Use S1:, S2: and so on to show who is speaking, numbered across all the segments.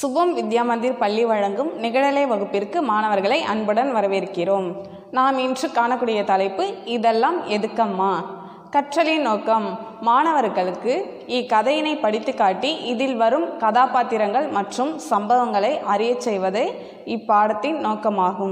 S1: சுபம் வித்யா மந்திர் பள்ளி வழங்கும் நிகழலை வகுப்பிற்கு மாணவர்களை அன்புடன் வரவேற்கிறோம். நாம் இன்று காணக்கூடிய தலைப்பு இதெல்லாம் எதுக்கம்மா. கற்றலின் நோக்கம் மாணவர்களுக்கு இக்கதையினை படித்து காட்டி இதில் வரும் கதாபாத்திரங்கள் மற்றும் சம்பவங்களை அறியச் செய்வதே இப்பாடத்தின் நோக்கமாகும்.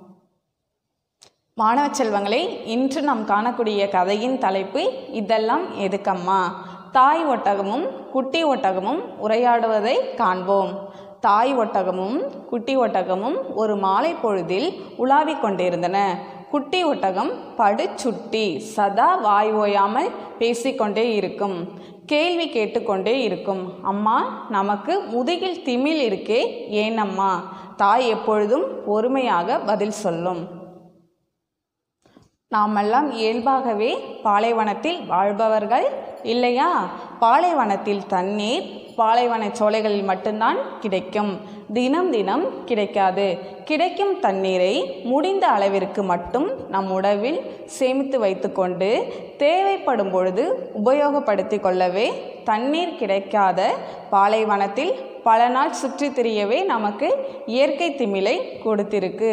S1: மாணவ செல்வங்களே, இன்று நாம் காணக்கூடிய கதையின் தலைப்பு இதெல்லாம் எதுக்கம்மா. தாய் ஒட்டகமும் குட்டி ஒட்டகமும் உரையாடுவதை காண்போம். தாய் ஒட்டகமும் குட்டி ஒட்டகமும் ஒரு மாலை பொழுதில் உலாவிக் கொண்டிருந்தன. குட்டி ஒட்டகம் படுச்சுட்டி சதா வாய் ஓயாமல் பேசிக்கொண்டே இருக்கும். கேள்வி கேட்டுக்கொண்டே இருக்கும். அம்மா, நமக்கு முதுகில் திமில் இருக்கே, ஏனம்மா? தாய் எப்பொழுதும் பொறுமையாக பதில் சொல்லும். நாமெல்லாம் இயல்பாகவே பாலைவனத்தில் வாழ்பவர்கள் இல்லையா? பாலைவனத்தில் தண்ணீர் பாலைவன சோலைகளில் மட்டும்தான் கிடைக்கும். தினம் தினம் கிடைக்காது. கிடைக்கும் தண்ணீரை முடிந்த அளவிற்கு மட்டும் நம் உணவில் சேமித்து வைத்துக்கொண்டு தேவைப்படும் பொழுது உபயோகப்படுத்தி கொள்ளவே தண்ணீர் கிடைக்காத பாலைவனத்தில் பல நாள் சுற்றி திரியவே நமக்கு இயற்கை திமிலை கொடுத்திருக்கு.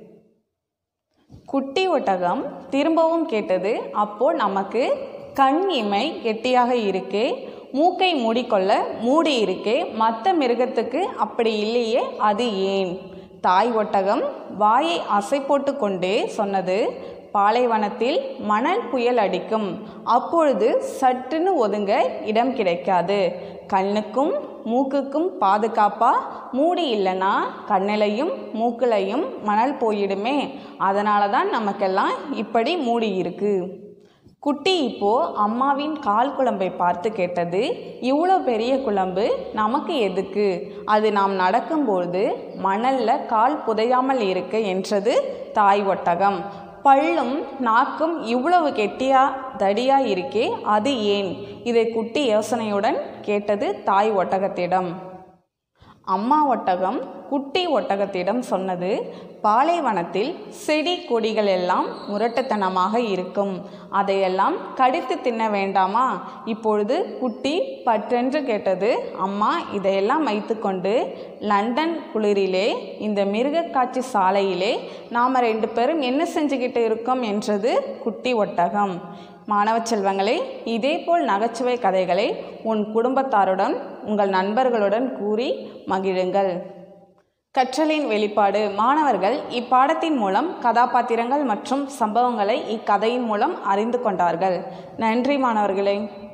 S1: குட்டி ஒட்டகம் திரும்பவும் கேட்டது. அப்போ நமக்கு கண் இமை கெட்டியாக இருக்கே, மூக்கை மூடிக்கொள்ள மூடி இருக்கே, மற்ற மிருகத்துக்கு அப்படி இல்லையே, அது ஏன்? தாய் ஒட்டகம் வாயை அசை போட்டு கொண்டே சொன்னது. பாலைவனத்தில் மணல் புயல் அடிக்கும். அப்பொழுது சட்டுன்னு ஒதுங்க இடம் கிடைக்காது. கண்ணுக்கும் மூக்குக்கும் பாதுகாப்பா மூடி இல்லைன்னா கண்ணிலையும் மூக்குலையும் மணல் போயிடுமே. அதனால தான் நமக்கெல்லாம் இப்படி மூடி இருக்கு. குட்டி இப்போ அம்மாவின் கால் குழம்பை பார்த்து கேட்டது. இவ்வளோ பெரிய குழம்பு நமக்கு எதுக்கு? அது நாம் நடக்கும்போது மணலில் கால் புதையாமல் இருக்க என்றது தாய் ஒட்டகம். பல்லும் நாக்கும் இவ்வளவு கெட்டியா தடியா இருக்கே, அது ஏன்? இதை குட்டி யோசனையுடன் கேட்டது தாய் ஒட்டகத்திடம். அம்மா ஒட்டகம் குட்டி ஒட்டகத்திடம் சொன்னது. பாலைவனத்தில் செடி கொடிகள் எல்லாம் முரட்டுத்தனமாக இருக்கும். அதையெல்லாம் கடித்து தின்ன வேண்டாமா? இப்பொழுது குட்டி பற்றென்று கேட்டது. அம்மா, இதையெல்லாம் வைத்துக்கொண்டு லண்டன் குளிரிலே இந்த மிருகக்காட்சி சாலையிலே நாம் 2 பேரும் என்ன செஞ்சுக்கிட்டு இருக்கோம் என்றது குட்டி ஒட்டகம். மாணவ செல்வங்களே, இதேபோல் நகைச்சுவை கதைகளை உன் குடும்பத்தாருடன் உங்கள் நண்பர்களுடன் கூறி மகிழுங்கள். கற்றலின் வெளிப்பாடு. மாணவர்கள் இப்பாடத்தின் மூலம் கதாபாத்திரங்கள் மற்றும் சம்பவங்களை இக்கதையின் மூலம் அறிந்து கொண்டார்கள். நன்றி மாணவர்களே.